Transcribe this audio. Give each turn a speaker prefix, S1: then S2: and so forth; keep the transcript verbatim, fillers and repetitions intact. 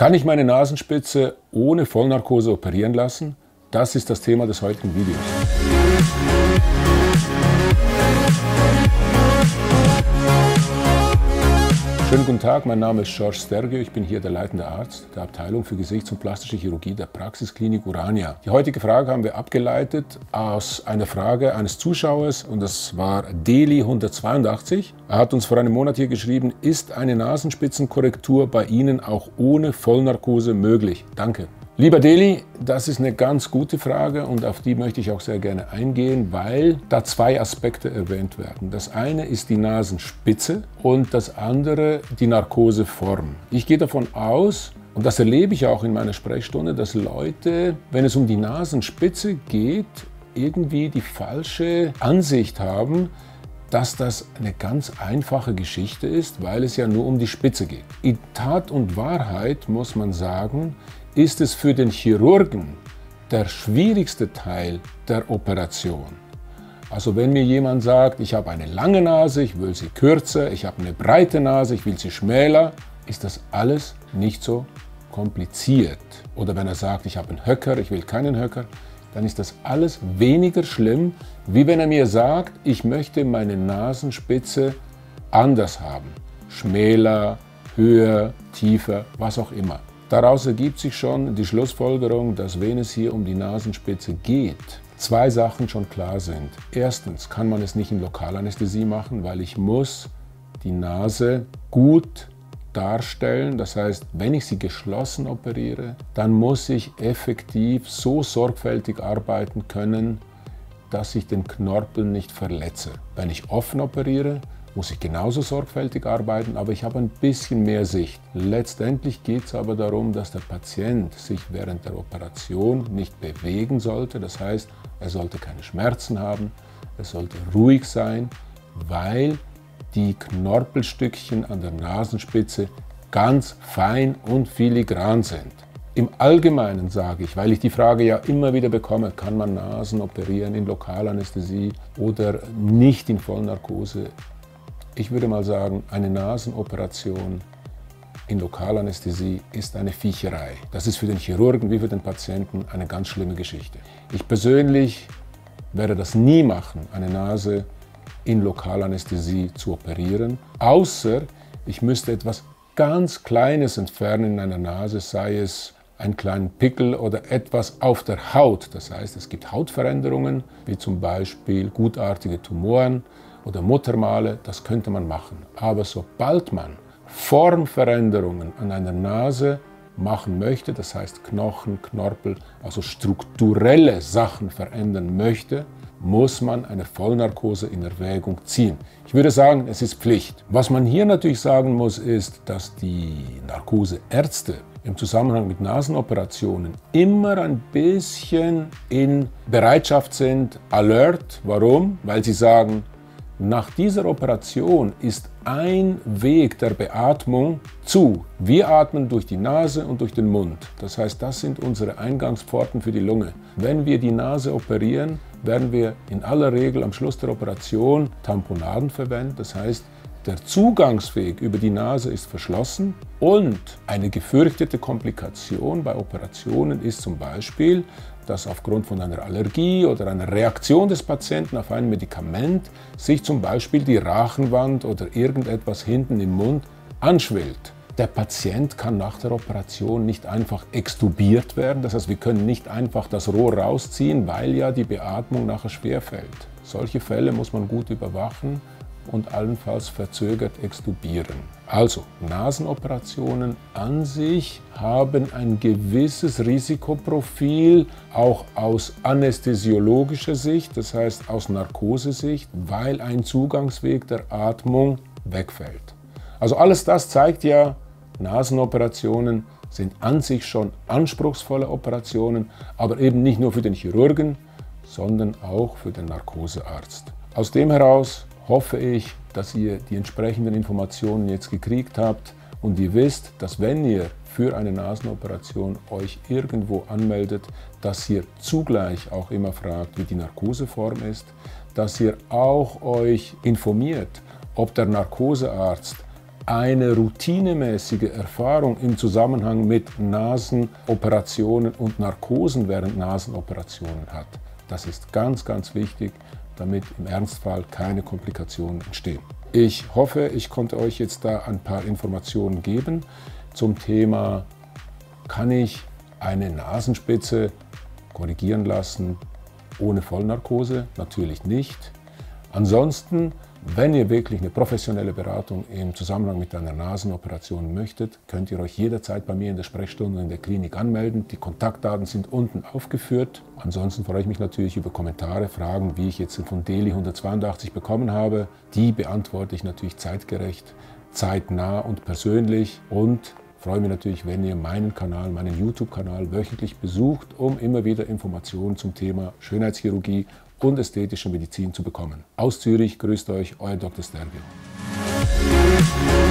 S1: Kann ich meine Nasenspitze ohne Vollnarkose operieren lassen? Das ist das Thema des heutigen Videos. Schönen guten Tag, mein Name ist George Stergiou, ich bin hier der leitende Arzt der Abteilung für Gesichts- und plastische Chirurgie der Praxisklinik Urania. Die heutige Frage haben wir abgeleitet aus einer Frage eines Zuschauers und das war Deli hundertzweiundachtzig. Er hat uns vor einem Monat hier geschrieben, ist eine Nasenspitzenkorrektur bei Ihnen auch ohne Vollnarkose möglich? Danke. Lieber Deli, das ist eine ganz gute Frage und auf die möchte ich auch sehr gerne eingehen, weil da zwei Aspekte erwähnt werden. Das eine ist die Nasenspitze und das andere die Narkoseform. Ich gehe davon aus, und das erlebe ich auch in meiner Sprechstunde, dass Leute, wenn es um die Nasenspitze geht, irgendwie die falsche Ansicht haben, dass das eine ganz einfache Geschichte ist, weil es ja nur um die Spitze geht. In Tat und Wahrheit muss man sagen, ist es für den Chirurgen der schwierigste Teil der Operation. Also wenn mir jemand sagt, ich habe eine lange Nase, ich will sie kürzer, ich habe eine breite Nase, ich will sie schmäler, ist das alles nicht so kompliziert. Oder wenn er sagt, ich habe einen Höcker, ich will keinen Höcker, dann ist das alles weniger schlimm, wie wenn er mir sagt, ich möchte meine Nasenspitze anders haben. Schmäler, höher, tiefer, was auch immer. Daraus ergibt sich schon die Schlussfolgerung, dass wenn es hier um die Nasenspitze geht, zwei Sachen schon klar sind. Erstens kann man es nicht in Lokalanästhesie machen, weil ich muss die Nase gut darstellen. Das heißt, wenn ich sie geschlossen operiere, dann muss ich effektiv so sorgfältig arbeiten können, dass ich den Knorpel nicht verletze. Wenn ich offen operiere, muss ich genauso sorgfältig arbeiten, aber ich habe ein bisschen mehr Sicht. Letztendlich geht es aber darum, dass der Patient sich während der Operation nicht bewegen sollte. Das heißt, er sollte keine Schmerzen haben, er sollte ruhig sein, weil die Knorpelstückchen an der Nasenspitze ganz fein und filigran sind. Im Allgemeinen sage ich, weil ich die Frage ja immer wieder bekomme, kann man Nasen operieren in Lokalanästhesie oder nicht in Vollnarkose? Ich würde mal sagen, eine Nasenoperation in Lokalanästhesie ist eine Viecherei. Das ist für den Chirurgen wie für den Patienten eine ganz schlimme Geschichte. Ich persönlich werde das nie machen, eine Nase in Lokalanästhesie zu operieren, außer ich müsste etwas ganz Kleines entfernen in einer Nase, sei es einen kleinen Pickel oder etwas auf der Haut. Das heißt, es gibt Hautveränderungen, wie zum Beispiel gutartige Tumoren oder Muttermale, das könnte man machen. Aber sobald man Formveränderungen an einer Nase machen möchte, das heißt Knochen, Knorpel, also strukturelle Sachen verändern möchte, muss man eine Vollnarkose in Erwägung ziehen. Ich würde sagen, es ist Pflicht. Was man hier natürlich sagen muss, ist, dass die Narkoseärzte im Zusammenhang mit Nasenoperationen immer ein bisschen in Bereitschaft sind, alert. Warum? Weil sie sagen, nach dieser Operation ist ein Weg der Beatmung zu. Wir atmen durch die Nase und durch den Mund. Das heißt, das sind unsere Eingangspforten für die Lunge. Wenn wir die Nase operieren, werden wir in aller Regel am Schluss der Operation Tamponaden verwenden. Das heißt, der Zugangsweg über die Nase ist verschlossen und eine gefürchtete Komplikation bei Operationen ist zum Beispiel, dass aufgrund von einer Allergie oder einer Reaktion des Patienten auf ein Medikament sich zum Beispiel die Rachenwand oder irgendetwas hinten im Mund anschwillt. Der Patient kann nach der Operation nicht einfach extubiert werden, das heißt, wir können nicht einfach das Rohr rausziehen, weil ja die Beatmung nachher schwerfällt. Solche Fälle muss man gut überwachen und allenfalls verzögert extubieren. Also, Nasenoperationen an sich haben ein gewisses Risikoprofil, auch aus anästhesiologischer Sicht, das heißt aus Narkosesicht, weil ein Zugangsweg der Atmung wegfällt. Also alles das zeigt ja, Nasenoperationen sind an sich schon anspruchsvolle Operationen, aber eben nicht nur für den Chirurgen, sondern auch für den Narkosearzt. Aus dem heraus hoffe ich, dass ihr die entsprechenden Informationen jetzt gekriegt habt und ihr wisst, dass wenn ihr für eine Nasenoperation euch irgendwo anmeldet, dass ihr zugleich auch immer fragt, wie die Narkoseform ist, dass ihr auch euch informiert, ob der Narkosearzt eine routinemäßige Erfahrung im Zusammenhang mit Nasenoperationen und Narkosen während Nasenoperationen hat. Das ist ganz, ganz wichtig, damit im Ernstfall keine Komplikationen entstehen. Ich hoffe, ich konnte euch jetzt da ein paar Informationen geben zum Thema, kann ich eine Nasenspitze korrigieren lassen ohne Vollnarkose? Natürlich nicht. Ansonsten, wenn ihr wirklich eine professionelle Beratung im Zusammenhang mit einer Nasenoperation möchtet, könnt ihr euch jederzeit bei mir in der Sprechstunde in der Klinik anmelden. Die Kontaktdaten sind unten aufgeführt. Ansonsten freue ich mich natürlich über Kommentare, Fragen, wie ich jetzt von Deli hundertzweiundachtzig bekommen habe. Die beantworte ich natürlich zeitgerecht, zeitnah und persönlich und freue mich natürlich, wenn ihr meinen Kanal, meinen YouTube-Kanal wöchentlich besucht, um immer wieder Informationen zum Thema Schönheitschirurgie und ästhetische Medizin zu bekommen. Aus Zürich grüßt euch euer Doktor Stergio.